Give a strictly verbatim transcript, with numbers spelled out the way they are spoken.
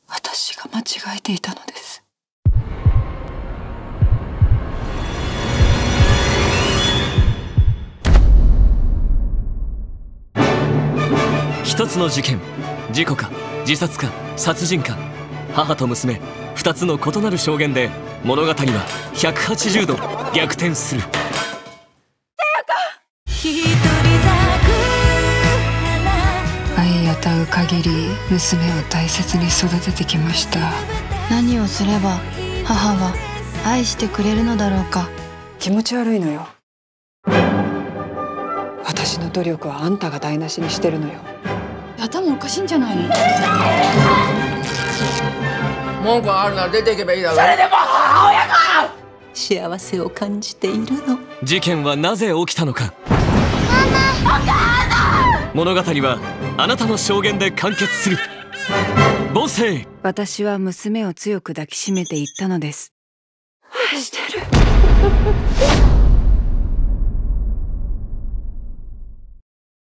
私が間違えていたのです。 一つの事件、事故か自殺か殺人か、母と娘二つの異なる証言で物語はひゃくはちじゅうど逆転する。 愛与う限り娘を大切に育ててきました。 何をすれば母は愛してくれるのだろうか。 気持ち悪いのよ。私の努力はあんたが台無しにしてるのよ。頭おかしいんじゃないの？ 文句あるなら出ていけばいいだろ。それでも母親か！幸せを感じているの。 事件はなぜ起きたのか。 ママ！お母さん！ 物語はあなたの証言で完結する。母性。 私は娘を強く抱きしめて言ったのです。愛してる。